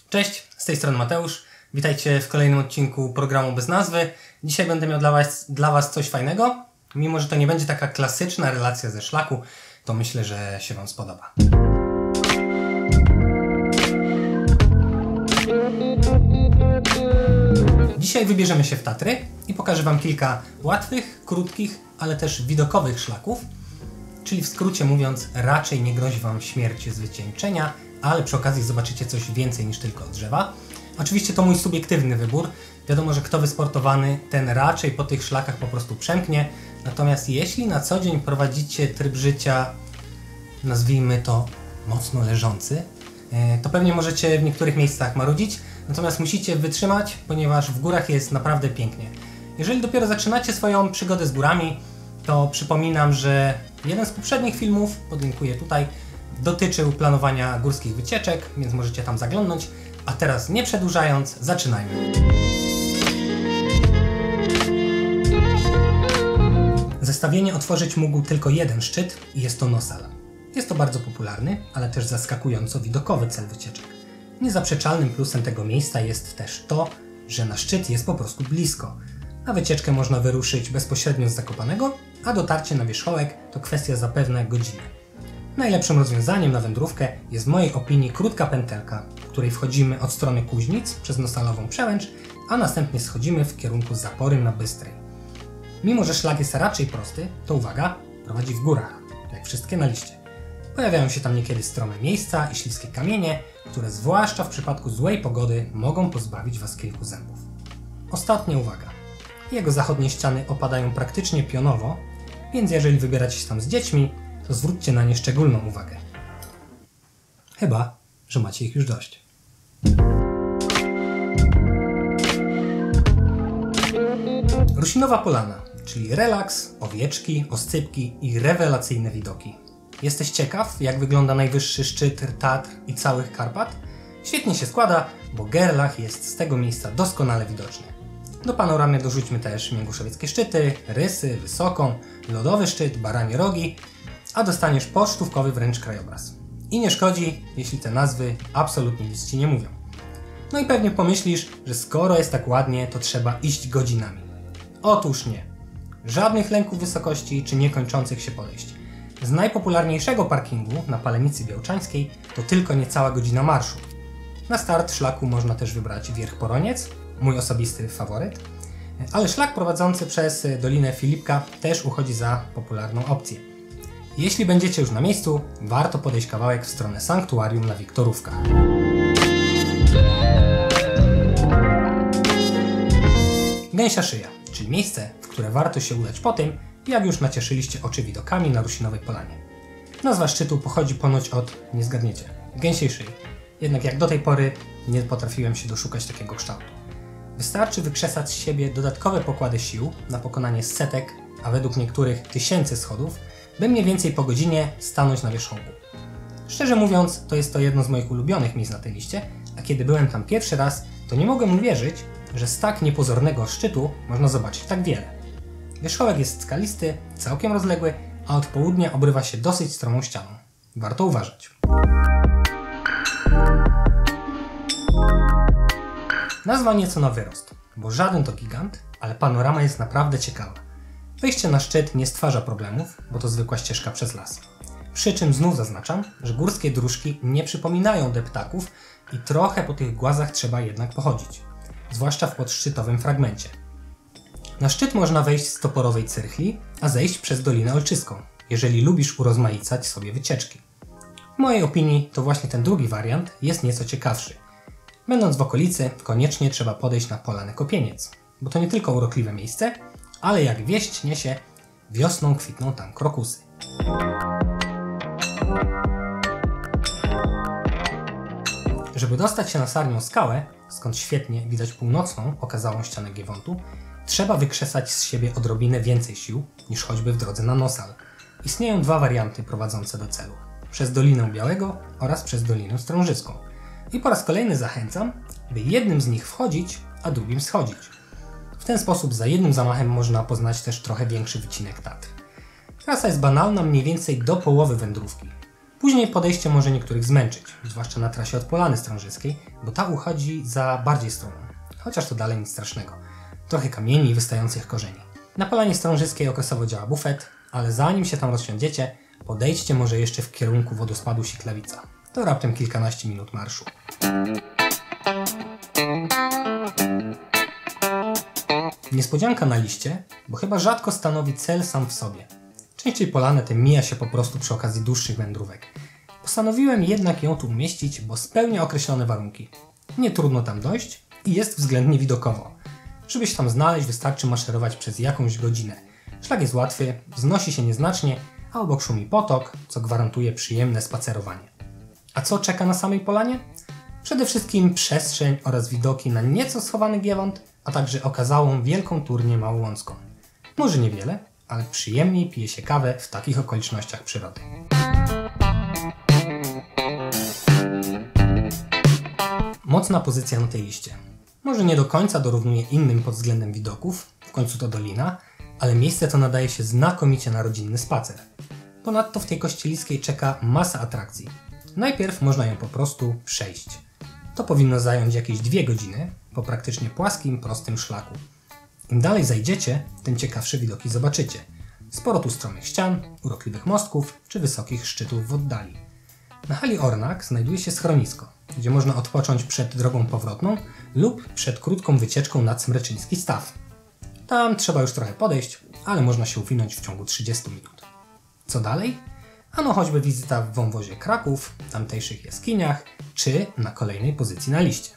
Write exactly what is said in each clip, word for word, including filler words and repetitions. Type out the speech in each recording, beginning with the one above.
Cześć, z tej strony Mateusz. Witajcie w kolejnym odcinku programu bez nazwy. Dzisiaj będę miał dla was, dla was coś fajnego. Mimo że to nie będzie taka klasyczna relacja ze szlaku, to myślę, że się wam spodoba. Dzisiaj wybierzemy się w Tatry i pokażę wam kilka łatwych, krótkich, ale też widokowych szlaków. Czyli w skrócie mówiąc, raczej nie grozi wam śmierć z wycieńczenia, ale przy okazji zobaczycie coś więcej niż tylko drzewa. Oczywiście to mój subiektywny wybór. Wiadomo, że kto wysportowany, ten raczej po tych szlakach po prostu przemknie. Natomiast jeśli na co dzień prowadzicie tryb życia, nazwijmy to mocno leżący, to pewnie możecie w niektórych miejscach marudzić. Natomiast musicie wytrzymać, ponieważ w górach jest naprawdę pięknie. Jeżeli dopiero zaczynacie swoją przygodę z górami, to przypominam, że jeden z poprzednich filmów, podlinkuję tutaj, dotyczył planowania górskich wycieczek, więc możecie tam zaglądnąć. A teraz nie przedłużając, zaczynajmy. Zestawienie otworzyć mógł tylko jeden szczyt i jest to Nosal. Jest to bardzo popularny, ale też zaskakująco widokowy cel wycieczek. Niezaprzeczalnym plusem tego miejsca jest też to, że na szczyt jest po prostu blisko. Na wycieczkę można wyruszyć bezpośrednio z Zakopanego, a dotarcie na wierzchołek to kwestia zapewne godziny. Najlepszym rozwiązaniem na wędrówkę jest w mojej opinii krótka pętelka, w której wchodzimy od strony Kuźnic przez Nosalową Przełęcz, a następnie schodzimy w kierunku Zapory na Bystrej. Mimo że szlak jest raczej prosty, to uwaga, prowadzi w górach, jak wszystkie na liście. Pojawiają się tam niekiedy strome miejsca i śliskie kamienie, które zwłaszcza w przypadku złej pogody mogą pozbawić was kilku zębów. Ostatnia uwaga. Jego zachodnie ściany opadają praktycznie pionowo, więc jeżeli wybieracie się tam z dziećmi, to zwróćcie na nie szczególną uwagę. Chyba że macie ich już dość. Rusinowa Polana, czyli relaks, owieczki, oscypki i rewelacyjne widoki. Jesteś ciekaw, jak wygląda najwyższy szczyt Tatr i całych Karpat? Świetnie się składa, bo Gerlach jest z tego miejsca doskonale widoczny. Do panoramy dorzućmy też Mięguszowieckie szczyty, Rysy, Wysoką, Lodowy szczyt, Baranie Rogi, a dostaniesz pocztówkowy wręcz krajobraz. I nie szkodzi, jeśli te nazwy absolutnie nic ci nie mówią. No i pewnie pomyślisz, że skoro jest tak ładnie, to trzeba iść godzinami. Otóż nie. Żadnych lęków wysokości czy niekończących się podejść. Z najpopularniejszego parkingu na Palenicy Białczańskiej to tylko niecała godzina marszu. Na start szlaku można też wybrać Wierch Poroniec, mój osobisty faworyt, ale szlak prowadzący przez Dolinę Filipka też uchodzi za popularną opcję. Jeśli będziecie już na miejscu, warto podejść kawałek w stronę sanktuarium na Wiktorówkach. Gęsia Szyja, czyli miejsce, w które warto się udać po tym, jak już nacieszyliście oczy widokami na Rusinowej Polanie. Nazwa szczytu pochodzi ponoć od, nie zgadniecie, gęsiej szyi. Jednak jak do tej pory nie potrafiłem się doszukać takiego kształtu. Wystarczy wykrzesać z siebie dodatkowe pokłady sił na pokonanie setek, a według niektórych tysięcy schodów, by mniej więcej po godzinie stanąć na wierzchołku. Szczerze mówiąc, to jest to jedno z moich ulubionych miejsc na tej liście, a kiedy byłem tam pierwszy raz, to nie mogłem uwierzyć, że z tak niepozornego szczytu można zobaczyć tak wiele. Wierzchołek jest skalisty, całkiem rozległy, a od południa obrywa się dosyć stromą ścianą. Warto uważać. Nazwa nieco na wyrost, bo żaden to gigant, ale panorama jest naprawdę ciekawa. Wejście na szczyt nie stwarza problemów, bo to zwykła ścieżka przez las. Przy czym znów zaznaczam, że górskie dróżki nie przypominają deptaków i trochę po tych głazach trzeba jednak pochodzić, zwłaszcza w podszczytowym fragmencie. Na szczyt można wejść z Toporowej Cyrchli, a zejść przez Dolinę Olczyską, jeżeli lubisz urozmaicać sobie wycieczki. W mojej opinii to właśnie ten drugi wariant jest nieco ciekawszy. Będąc w okolicy, koniecznie trzeba podejść na Polanę Kopieniec, bo to nie tylko urokliwe miejsce, ale jak wieść niesie, wiosną kwitną tam krokusy. Żeby dostać się na Sarnią Skałę, skąd świetnie widać północną, okazałą ścianę Giewontu, trzeba wykrzesać z siebie odrobinę więcej sił niż choćby w drodze na Nosal. Istnieją dwa warianty prowadzące do celu. Przez Dolinę Białego oraz przez Dolinę Strążyską. I po raz kolejny zachęcam, by jednym z nich wchodzić, a drugim schodzić. W ten sposób za jednym zamachem można poznać też trochę większy wycinek Tatr. Trasa jest banalna mniej więcej do połowy wędrówki. Później podejście może niektórych zmęczyć, zwłaszcza na trasie od Polany Strążyskiej, bo ta uchodzi za bardziej stromą, chociaż to dalej nic strasznego. Trochę kamieni i wystających korzeni. Na Polanie Strążyskiej okresowo działa bufet, ale zanim się tam rozsiądziecie, podejdźcie może jeszcze w kierunku wodospadu Siklawica. To raptem kilkanaście minut marszu. Niespodzianka na liście, bo chyba rzadko stanowi cel sam w sobie. Częściej Polanę tę mija się po prostu przy okazji dłuższych wędrówek. Postanowiłem jednak ją tu umieścić, bo spełnia określone warunki. Nie trudno tam dojść i jest względnie widokowo. Żeby się tam znaleźć, wystarczy maszerować przez jakąś godzinę. Szlak jest łatwy, wznosi się nieznacznie, a obok szumi potok, co gwarantuje przyjemne spacerowanie. A co czeka na samej Polanie? Przede wszystkim przestrzeń oraz widoki na nieco schowany Giewont, a także okazałą wielką turnię małołącką. Może niewiele, ale przyjemniej pije się kawę w takich okolicznościach przyrody. Mocna pozycja na tej liście. Może nie do końca dorównuje innym pod względem widoków, w końcu to dolina, ale miejsce to nadaje się znakomicie na rodzinny spacer. Ponadto w tej kościeliskiej czeka masa atrakcji. Najpierw można ją po prostu przejść. To powinno zająć jakieś dwie godziny po praktycznie płaskim, prostym szlaku. Im dalej zajdziecie, tym ciekawsze widoki zobaczycie. Sporo tu stromych ścian, urokliwych mostków czy wysokich szczytów w oddali. Na hali Ornak znajduje się schronisko, gdzie można odpocząć przed drogą powrotną lub przed krótką wycieczką nad Smreczyński Staw. Tam trzeba już trochę podejść, ale można się uwinąć w ciągu trzydziestu minut. Co dalej? Ano choćby wizyta w wąwozie Kraków, tamtejszych jaskiniach, czy na kolejnej pozycji na liście.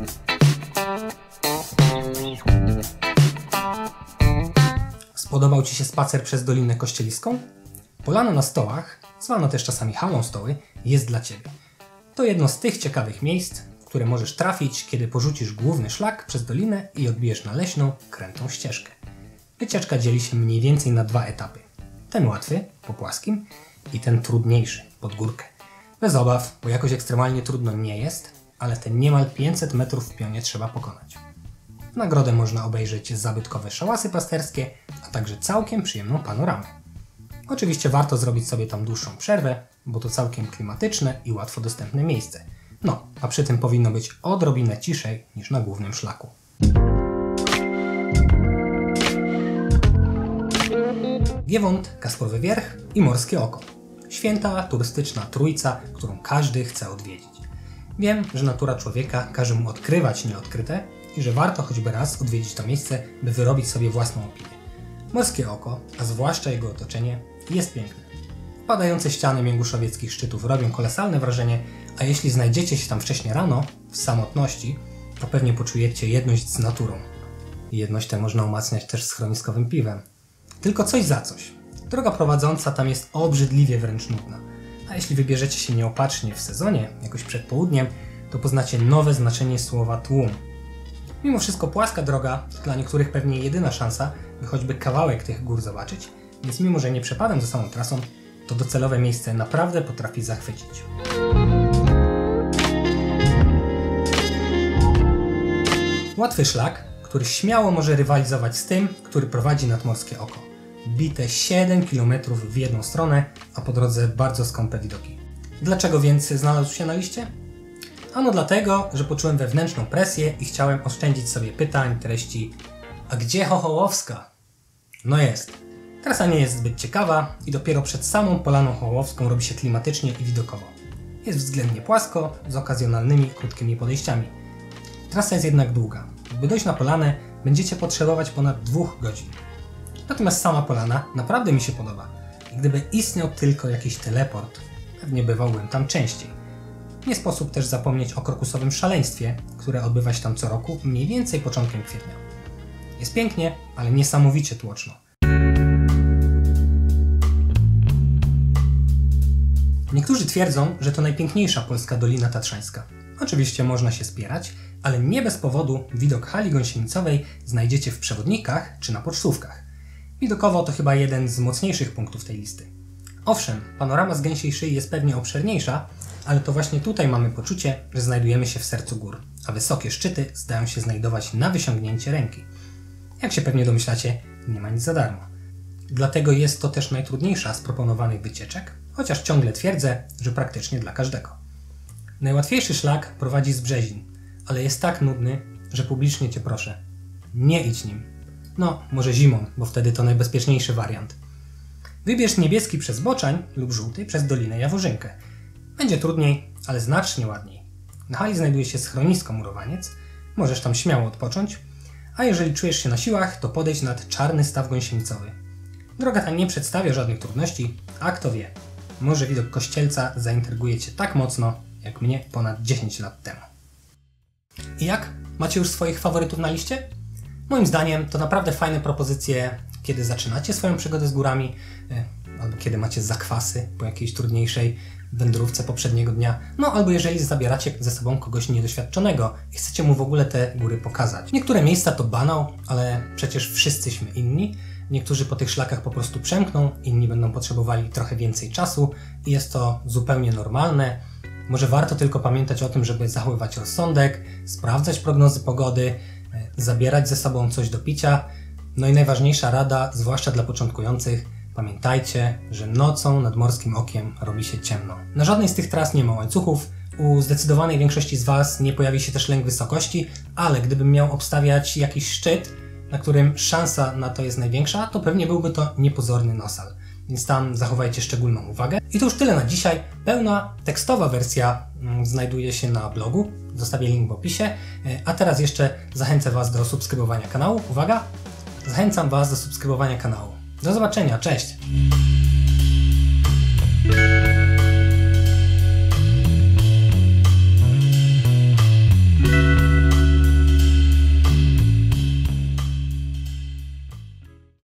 Spodobał Ci się spacer przez Dolinę Kościeliską? Polana na Stołach, zwana też czasami halą Stoły, jest dla Ciebie. To jedno z tych ciekawych miejsc, w które możesz trafić, kiedy porzucisz główny szlak przez dolinę i odbijesz na leśną, krętą ścieżkę. Wycieczka dzieli się mniej więcej na dwa etapy. Ten łatwy, po płaskim, i ten trudniejszy, pod górkę. Bez obaw, bo jakoś ekstremalnie trudno nie jest, ale te niemal pięćset metrów w pionie trzeba pokonać. W nagrodę można obejrzeć zabytkowe szałasy pasterskie, a także całkiem przyjemną panoramę. Oczywiście warto zrobić sobie tam dłuższą przerwę, bo to całkiem klimatyczne i łatwo dostępne miejsce. No, a przy tym powinno być odrobinę ciszej niż na głównym szlaku. Giewont, Kasprowy Wierch i Morskie Oko. Święta, turystyczna trójca, którą każdy chce odwiedzić. Wiem, że natura człowieka każe mu odkrywać nieodkryte i że warto choćby raz odwiedzić to miejsce, by wyrobić sobie własną opinię. Morskie Oko, a zwłaszcza jego otoczenie, jest piękne. Padające ściany mięguszowieckich szczytów robią kolosalne wrażenie, a jeśli znajdziecie się tam wcześnie rano, w samotności, to pewnie poczujecie jedność z naturą. I jedność tę można umacniać też schroniskowym piwem. Tylko coś za coś. Droga prowadząca tam jest obrzydliwie wręcz nudna. A jeśli wybierzecie się nieopatrznie w sezonie, jakoś przed południem, to poznacie nowe znaczenie słowa tłum. Mimo wszystko płaska droga to dla niektórych pewnie jedyna szansa, by choćby kawałek tych gór zobaczyć, więc mimo, że nie przepadam za samą trasą, to docelowe miejsce naprawdę potrafi zachwycić. Łatwy szlak, który śmiało może rywalizować z tym, który prowadzi nad Morskie Oko. Bite siedem kilometrów w jedną stronę, a po drodze bardzo skąpe widoki. Dlaczego więc znalazł się na liście? Ano dlatego, że poczułem wewnętrzną presję i chciałem oszczędzić sobie pytań treści: a gdzie Chochołowska? No jest. Trasa nie jest zbyt ciekawa i dopiero przed samą Polaną Chochołowską robi się klimatycznie i widokowo. Jest względnie płasko, z okazjonalnymi, krótkimi podejściami. Trasa jest jednak długa. By dojść na Polanę, będziecie potrzebować ponad dwóch godzin. Natomiast sama Polana naprawdę mi się podoba. I gdyby istniał tylko jakiś teleport, pewnie bywałbym tam częściej. Nie sposób też zapomnieć o krokusowym szaleństwie, które odbywa się tam co roku, mniej więcej początkiem kwietnia. Jest pięknie, ale niesamowicie tłoczno. Niektórzy twierdzą, że to najpiękniejsza polska Dolina Tatrzańska. Oczywiście można się spierać, ale nie bez powodu widok hali gąsienicowej znajdziecie w przewodnikach czy na pocztówkach. Widokowo to chyba jeden z mocniejszych punktów tej listy. Owszem, panorama z Gęsiej Szyi jest pewnie obszerniejsza, ale to właśnie tutaj mamy poczucie, że znajdujemy się w sercu gór, a wysokie szczyty zdają się znajdować na wyciągnięcie ręki. Jak się pewnie domyślacie, nie ma nic za darmo. Dlatego jest to też najtrudniejsza z proponowanych wycieczek, chociaż ciągle twierdzę, że praktycznie dla każdego. Najłatwiejszy szlak prowadzi z Brzezin, ale jest tak nudny, że publicznie Cię proszę, nie idź nim. No, może zimą, bo wtedy to najbezpieczniejszy wariant. Wybierz niebieski przez Boczań lub żółty przez Dolinę Jaworzynkę. Będzie trudniej, ale znacznie ładniej. Na hali znajduje się schronisko Murowaniec, możesz tam śmiało odpocząć, a jeżeli czujesz się na siłach, to podejdź nad Czarny Staw Gąsienicowy. Droga ta nie przedstawia żadnych trudności, a kto wie, może widok Kościelca zaintryguje Cię tak mocno, jak mnie ponad dziesięć lat temu. I jak? Macie już swoich faworytów na liście? Moim zdaniem to naprawdę fajne propozycje, kiedy zaczynacie swoją przygodę z górami, albo kiedy macie zakwasy po jakiejś trudniejszej wędrówce poprzedniego dnia, no albo jeżeli zabieracie ze sobą kogoś niedoświadczonego i chcecie mu w ogóle te góry pokazać. Niektóre miejsca to banał, ale przecież wszyscyśmy inni. Niektórzy po tych szlakach po prostu przemkną, inni będą potrzebowali trochę więcej czasu i jest to zupełnie normalne. Może warto tylko pamiętać o tym, żeby zachowywać rozsądek, sprawdzać prognozy pogody, zabierać ze sobą coś do picia. No i najważniejsza rada, zwłaszcza dla początkujących, pamiętajcie, że nocą nad morskim okiem robi się ciemno. Na żadnej z tych tras nie ma łańcuchów, u zdecydowanej większości z Was nie pojawi się też lęk wysokości, ale gdybym miał obstawiać jakiś szczyt, na którym szansa na to jest największa, to pewnie byłby to niepozorny Nosal. Więc tam zachowajcie szczególną uwagę. I to już tyle na dzisiaj. Pełna tekstowa wersja znajduje się na blogu. Zostawię link w opisie. A teraz jeszcze zachęcę Was do subskrybowania kanału. Uwaga! Zachęcam Was do subskrybowania kanału. Do zobaczenia, cześć!